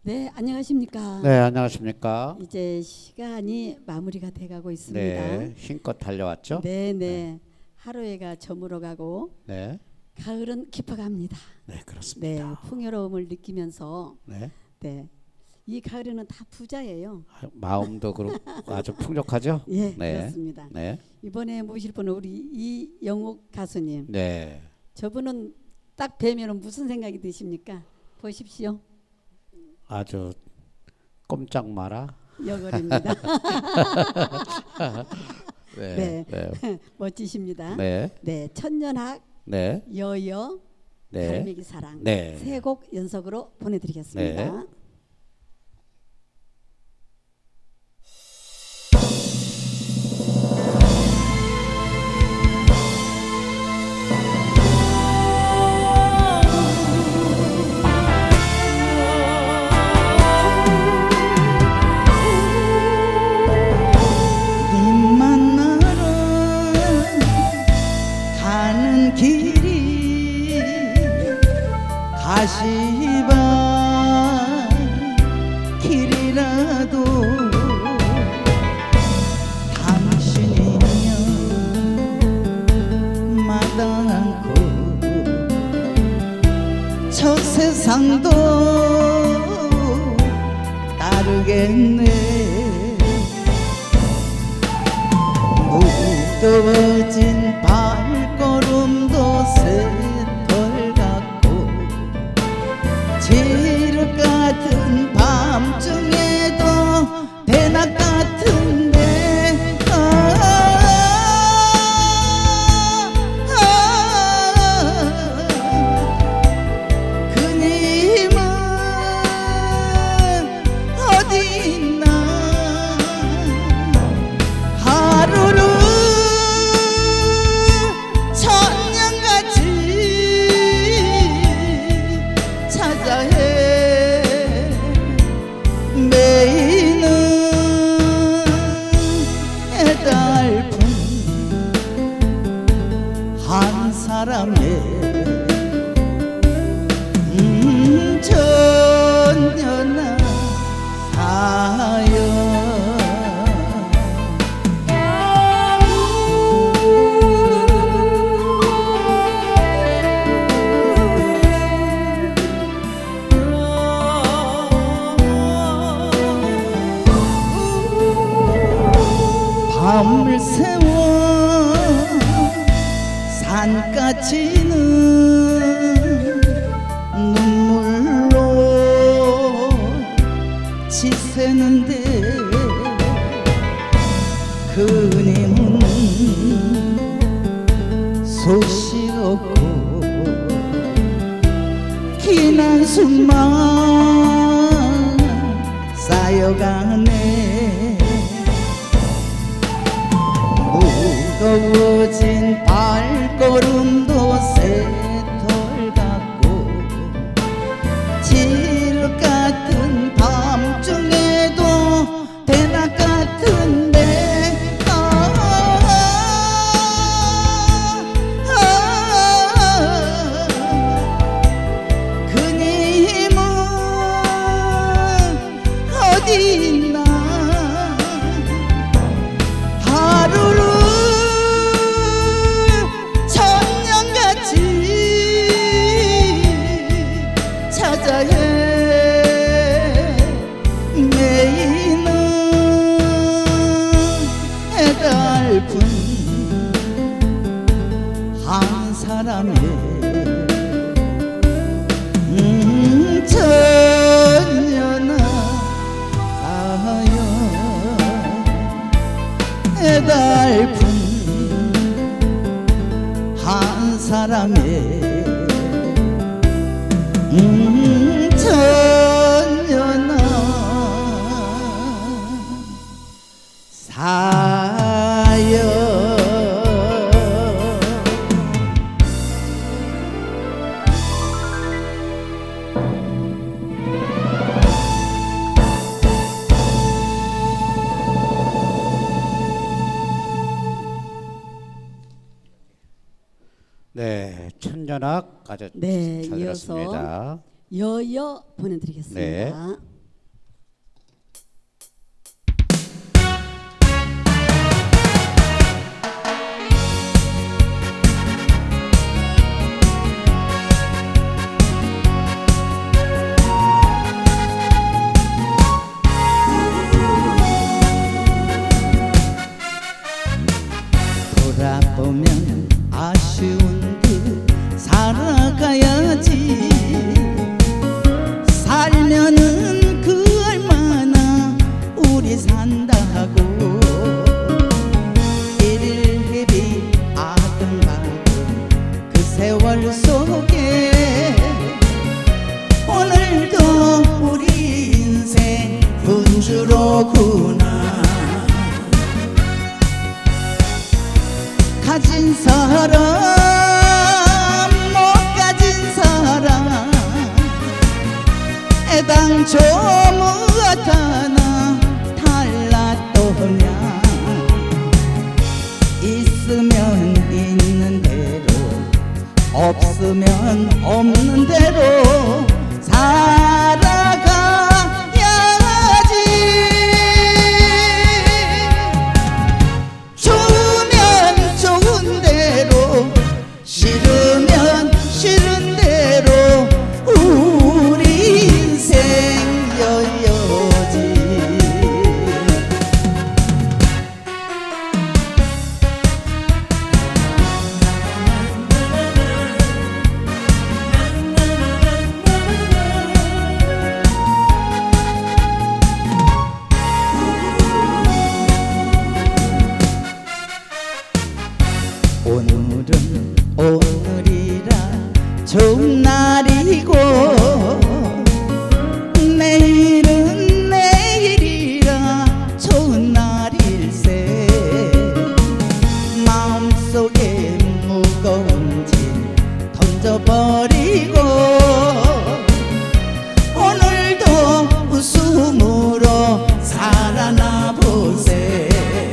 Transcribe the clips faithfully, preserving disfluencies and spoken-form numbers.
네, 안녕하십니까. 네, 안녕하십니까. 이제 시간이 마무리가 돼가고 있습니다. 네, 힘껏 달려왔죠. 네, 네. 하루해가 저물어가고 네, 가을은 깊어갑니다. 네, 그렇습니다. 네, 풍요로움을 느끼면서 네, 네, 이 가을에는 다 부자예요. 아, 마음도 그렇고 아주 풍족하죠. 예, 네, 그렇습니다. 네, 이번에 모실 분은 우리 이영옥 가수님. 네. 저분은 딱 뵈면 무슨 생각이 드십니까? 보십시오. 아주 꼼짝 마라. 여걸입니다. 네, 네, 네, 멋지십니다. 네, 네, 천년학 네, 여여 네, 갈매기 사랑 네. 세 곡 연속으로 보내드리겠습니다. 네. 님 만나러 가는 길이 가시밭 길이라도 당신이면 마다않고 저 세상도 따르겠네. 무거워진 발걸음도 새털 같고 지륵 같은 밤중에도 대낮 같은데 아, 아, 아, 그님은 어디 있나. 하루를 천년같이 찾아 헤매이는 애달픈 한 사람의 음, 천년아 사연. 밤을 새워 산까지는 눈물로 지새는데 그님은 소식 없고 긴 한숨만 쌓여가네. 무거워진 발걸음도 새털 같고 지륵 같은 밤중에도 대낮 같은데 아, 아, 아, 그님은 어디 있나. 하루를 천년같이 찾아 헤매이는 애달픈 한 사람의 음, 천년아 사연. 애달픈 한 사람의 음, 천년아 사연. 네, 천년학 아주 네, 잘 이어서 들었습니다. 여여 보내드리겠습니다. 네. 그러면 아쉬운 듯 살아가야지. 살면은 그 얼마나 우리 산다고. 일일 헤비 아등바등 그 세월 속에 오늘도 우리 인생 분주로구나. 가진 사람 못 가진 사람 애당초 무엇하나 달랐더냐. 있으면 있는 대로 없으면 없는 대로 살아가야지. 좋으면 좋은 대로 싫으면 싫은 대로 우리 인생 여여지. 오늘은 오늘이라 좋은 날이고 내일은 내일이라 좋은 날일세. 마음속에 무거운 짐 던져버리고 오늘도 웃음으로 살아나 보세.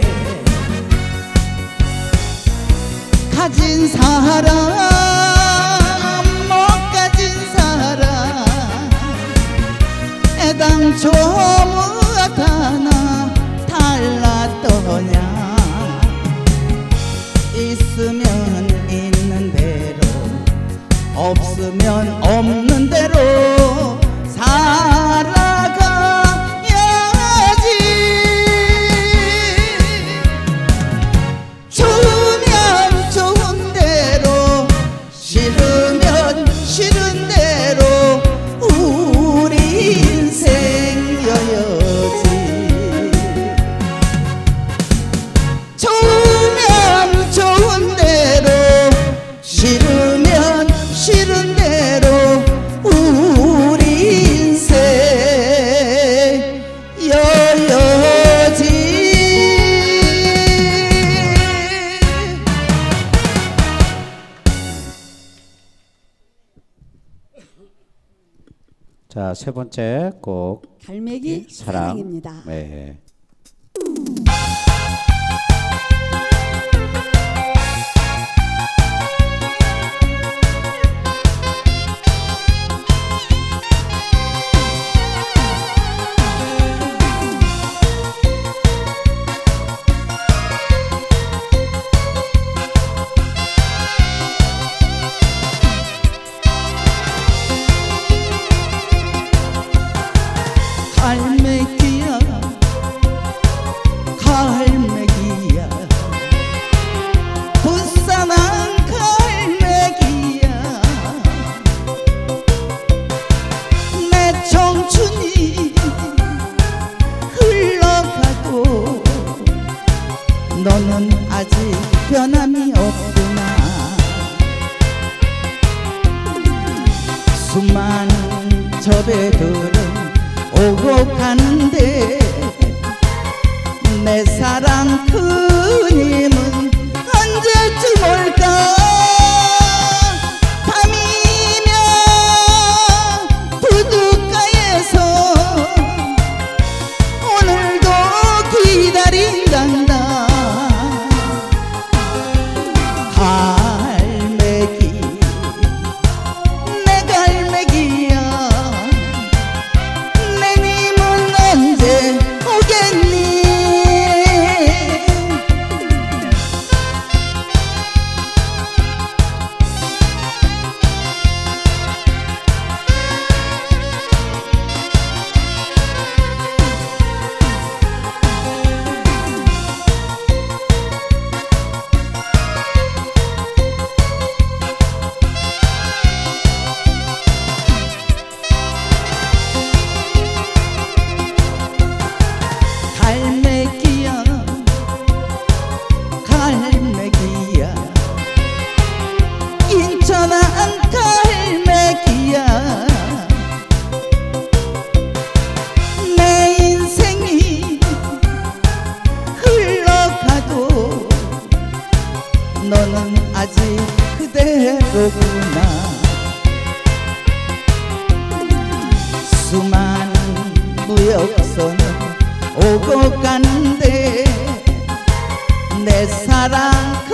가진 사람 못 가진 사람 애당초 무엇하나 달랐더냐. 있으면 있는 대로 없으면 없는 대로 살아가야지. 좋으면 좋은 대로 싫으면 싫은 대로 우리 인생 여여지. 좋으면 좋은 대로 싫으면 싫은 대로 우리 인생 여여지. 자, 세 번째 곡 갈매기 사랑. 사랑입니다. 네. 갈매기야 갈매기야 불쌍한 갈매기야. 내 청춘이 흘러가도 너는 아직 변함이 없구나. 수많은 저배들은 오고 가는데 내 사랑 그님은 언제쯤 올까. 밤이면 부둣가에서 오늘도 기다린단다. 갈매기 내 갈매기야 내님은 언제 오겠니. 때로구나. 수많은 무역선은 오고 가는데 내 사랑